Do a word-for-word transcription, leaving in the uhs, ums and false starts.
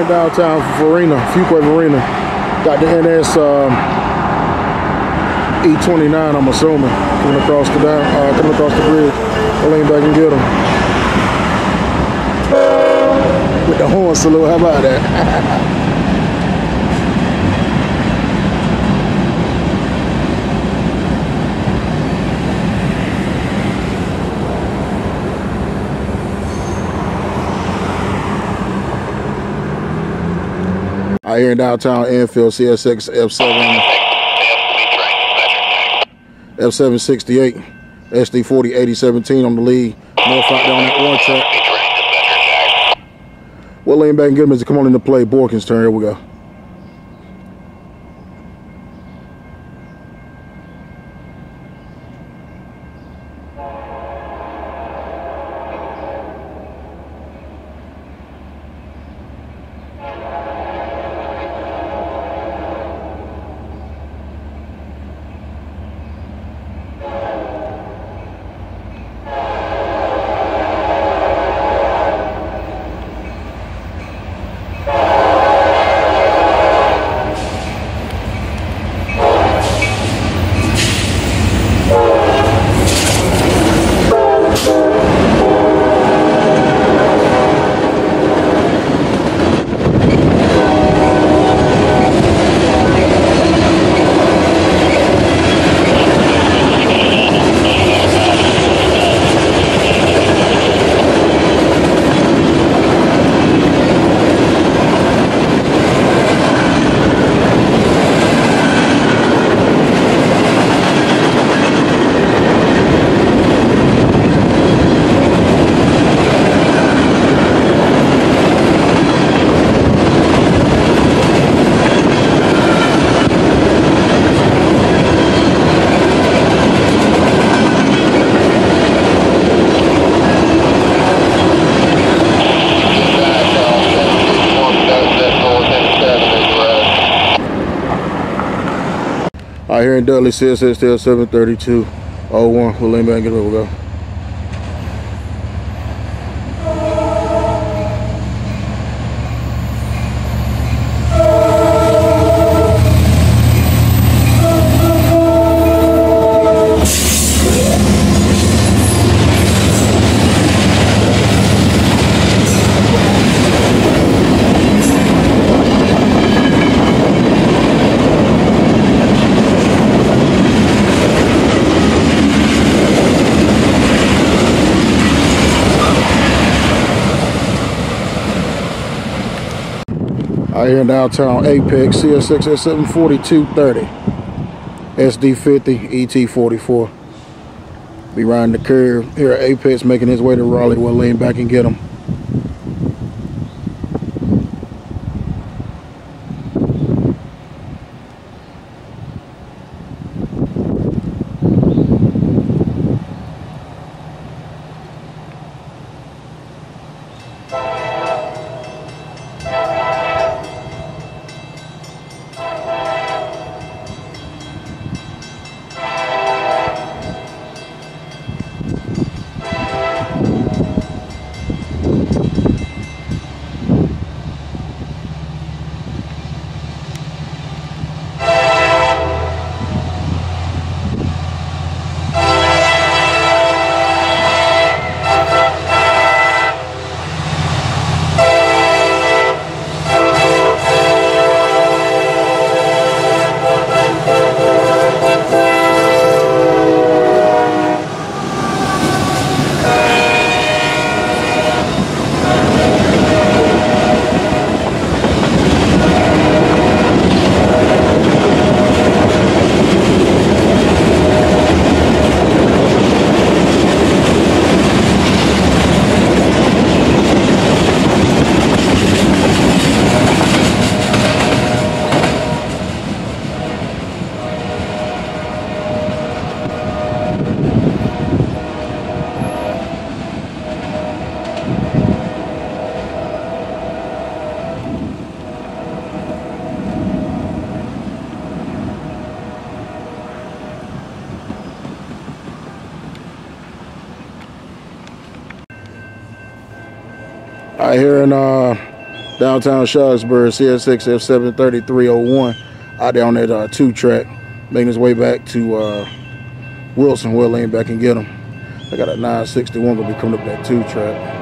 downtown for Farina, Fuquay Marina. Got the N S um, E twenty-nine, I'm assuming, coming across the down, uh, coming across the bridge. I'll lean back and get him. With the horn salute, how about that? Out here in downtown Enfield, C S X F seven, F seven sixty-eight, S D forty eighty seventeen on the lead. North out there on that one track. We'll lean back and get him as they come on into play. Borkin's turn. Here we go. Out here in Dudley, C S S T L seven thirty-two oh one. We'll lean back and get it. We'll go. Out here in downtown Apex, C S X S seven forty-two thirty, S D fifty, E T forty-four. Be riding the curve here at Apex, making his way to Raleigh. We'll lean back and get him. Out here in uh, Downtown Sharpsburg, C S six F seven thirty-three oh one, out there on that uh, two track, making his way back to uh, Wilson. We'll lean back and get him. I got a nine sixty-one gonna be coming up that two track.